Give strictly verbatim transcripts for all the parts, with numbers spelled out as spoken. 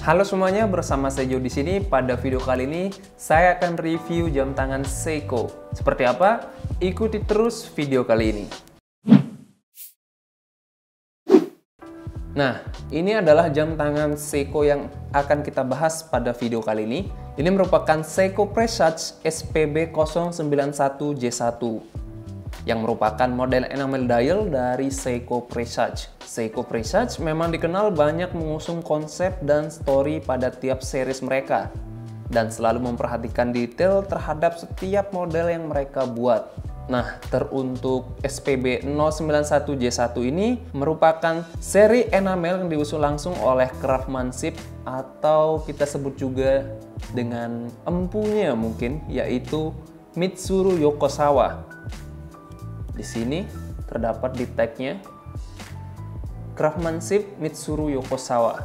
Halo semuanya, bersama saya Jo di sini. Pada video kali ini saya akan review jam tangan Seiko. Seperti apa? Ikuti terus video kali ini. Nah, ini adalah jam tangan Seiko yang akan kita bahas pada video kali ini. Ini merupakan Seiko Presage S P B nol sembilan satu J satu yang merupakan model enamel dial dari Seiko Presage. Seiko Presage memang dikenal banyak mengusung konsep dan story pada tiap series mereka dan selalu memperhatikan detail terhadap setiap model yang mereka buat. Nah, teruntuk S P B nol sembilan satu J satu ini merupakan seri enamel yang diusul langsung oleh Craftsmanship atau kita sebut juga dengan empunya mungkin, yaitu Mitsuru Yokosawa. Di sini terdapat di tag-nya Craftsmanship Mitsuru Yokosawa.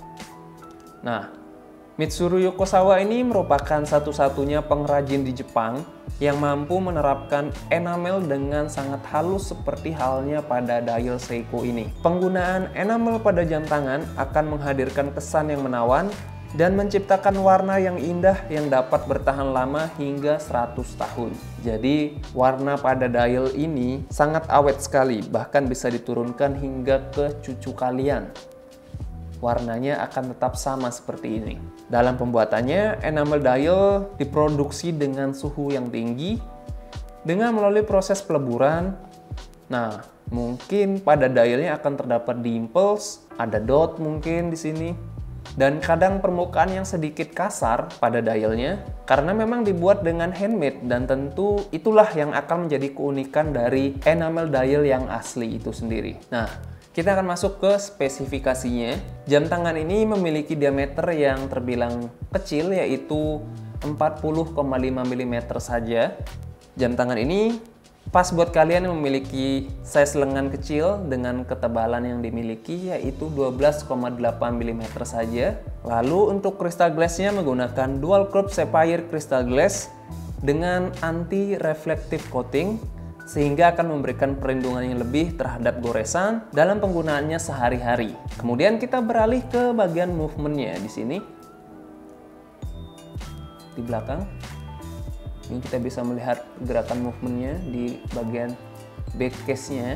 Nah, Mitsuru Yokosawa ini merupakan satu-satunya pengrajin di Jepang yang mampu menerapkan enamel dengan sangat halus seperti halnya pada dial Seiko ini. Penggunaan enamel pada jam tangan akan menghadirkan kesan yang menawan dan menciptakan warna yang indah yang dapat bertahan lama hingga seratus tahun. Jadi, warna pada dial ini sangat awet sekali, bahkan bisa diturunkan hingga ke cucu kalian. Warnanya akan tetap sama seperti ini. Dalam pembuatannya, enamel dial diproduksi dengan suhu yang tinggi dengan melalui proses peleburan. Nah, mungkin pada dialnya akan terdapat dimples, ada dot mungkin di sini. Dan kadang permukaan yang sedikit kasar pada dialnya karena memang dibuat dengan handmade, dan tentu itulah yang akan menjadi keunikan dari enamel dial yang asli itu sendiri. Nah, kita akan masuk ke spesifikasinya. Jam tangan ini memiliki diameter yang terbilang kecil, yaitu empat puluh koma lima milimeter saja. Jam tangan ini pas buat kalian yang memiliki size lengan kecil dengan ketebalan yang dimiliki, yaitu dua belas koma delapan milimeter saja. Lalu untuk crystal glass-nya menggunakan dual curve sapphire crystal glass dengan anti reflective coating, sehingga akan memberikan perlindungan yang lebih terhadap goresan dalam penggunaannya sehari-hari. Kemudian kita beralih ke bagian movement-nya di sini. Di belakang ini kita bisa melihat gerakan movementnya di bagian back case-nya.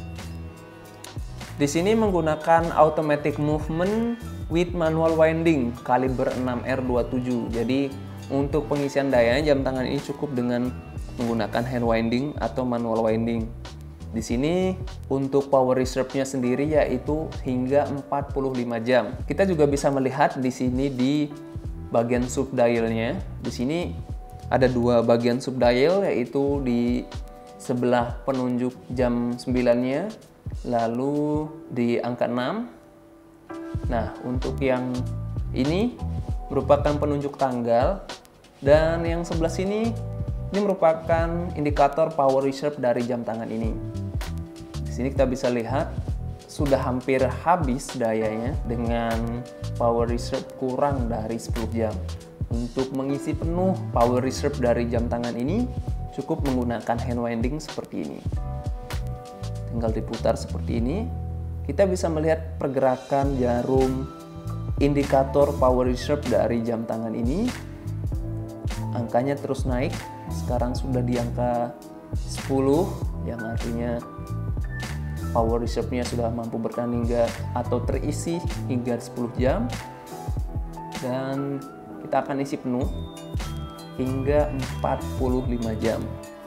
Di sini menggunakan automatic movement with manual winding kaliber enam R dua puluh tujuh. Jadi untuk pengisian daya jam tangan ini cukup dengan menggunakan hand winding atau manual winding. Di sini untuk power reserve-nya sendiri yaitu hingga empat puluh lima jam. Kita juga bisa melihat di sini di bagian sub dial-nya. Di sini ada dua bagian sub dial, yaitu di sebelah penunjuk jam sembilan-nya, lalu di angka enam. Nah, untuk yang ini merupakan penunjuk tanggal, dan yang sebelah sini ini merupakan indikator power reserve dari jam tangan ini. Di sini kita bisa lihat sudah hampir habis dayanya dengan power reserve kurang dari sepuluh jam. Untuk mengisi penuh power reserve dari jam tangan ini cukup menggunakan hand winding seperti ini. Tinggal diputar seperti ini. Kita bisa melihat pergerakan jarum indikator power reserve dari jam tangan ini. Angkanya terus naik. Sekarang sudah di angka sepuluh, yang artinya power reserve-nya sudah mampu bertahan hingga atau terisi hingga sepuluh jam. Dan kita akan isi penuh hingga empat puluh lima jam.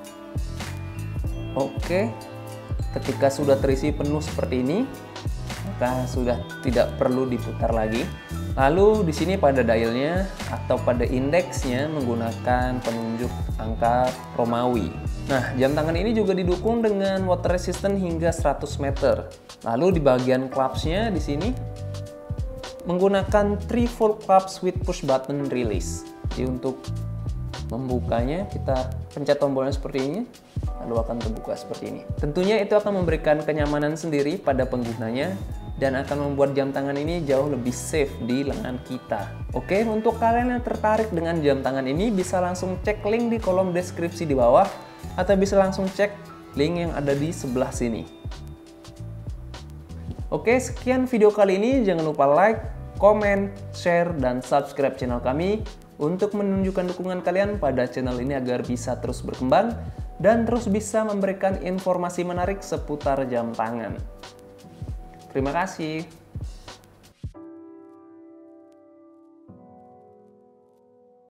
Oke, ketika sudah terisi penuh seperti ini, maka sudah tidak perlu diputar lagi. Lalu di sini pada dialnya atau pada indeksnya menggunakan penunjuk angka Romawi. Nah, jam tangan ini juga didukung dengan water resistant hingga seratus meter. Lalu di bagian clasp-nya di sini menggunakan three fold clasp with push button release. Jadi untuk membukanya kita pencet tombolnya seperti ini, lalu akan terbuka seperti ini. Tentunya itu akan memberikan kenyamanan sendiri pada penggunanya dan akan membuat jam tangan ini jauh lebih safe di lengan kita. Oke, untuk kalian yang tertarik dengan jam tangan ini bisa langsung cek link di kolom deskripsi di bawah atau bisa langsung cek link yang ada di sebelah sini. Oke, sekian video kali ini. Jangan lupa like, komen, share, dan subscribe channel kami untuk menunjukkan dukungan kalian pada channel ini agar bisa terus berkembang dan terus bisa memberikan informasi menarik seputar jam tangan. Terima kasih.